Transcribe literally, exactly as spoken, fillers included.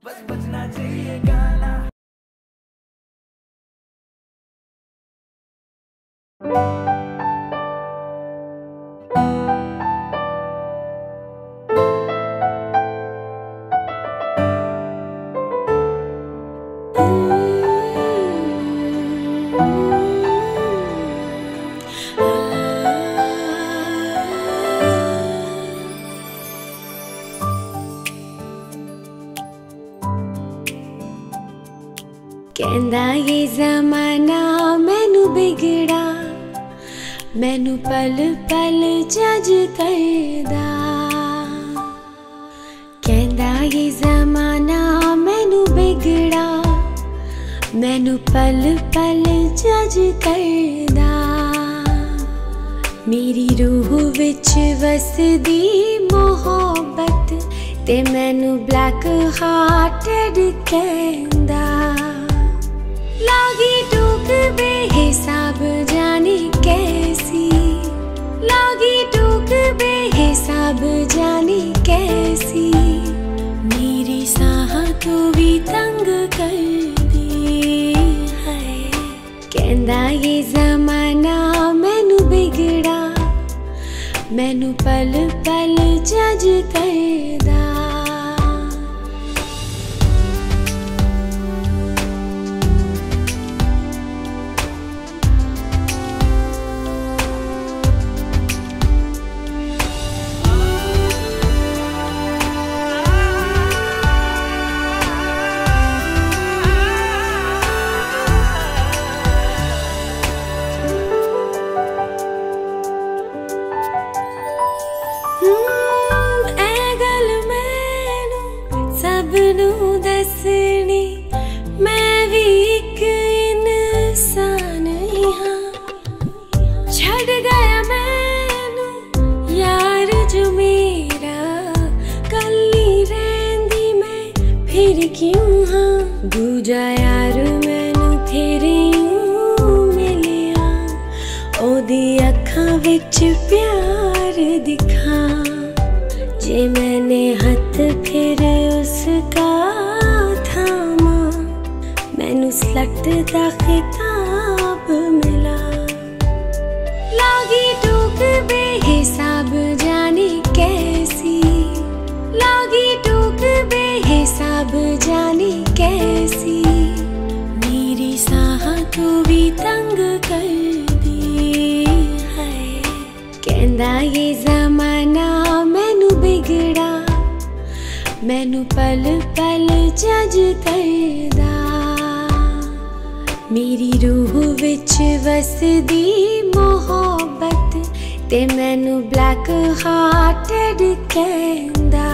बस बजना चाहिए गाना। कहंदा ये ज़माना मैनू बिगड़ा, मैनू पल पल जज करदा। कहंदा ये ज़माना मैनू बिगड़ा, मैनू पल पल जज करदा। मेरी रूह विच वसदी मोहब्बत ते मैनू ब्लैक हार्टेड कहंदा। लागी टूक बेहिसाब जाने कैसी, लागी टूक बेहिसाब जाने कैसी। मेरी साह तो भी तंग कर दी है। कहंदा ये ज़माना मैनू बिगड़ा, मैनू पल पल जज करदा। सबनू दसनी मैं भी एक इंसान ही हाँ। छड़ गया मैनू यार जो मेरा, कल्ली रहंदी मैं फिर क्यों हाँ। दूजा यार मैनू फिर यूं मिलिया, ओदी अखां विच प्यार दिखा। जे मैंने हथ फिर उसका थामा, मैनू स्लट दा खिताब मिला। लागी टूक बेहिसाब जाने कैसी, लागी टूक बेहिसाब जाने कैसी। मेरी साह तो भी तंग कर दी है। कहंदा ये ज़माना मैनू बिगड़ा, मैनू पल पल जज करदा। मेरी रूह विच वसदी मोहब्बत ते मैनू ब्लैक हार्टेड कहंदा।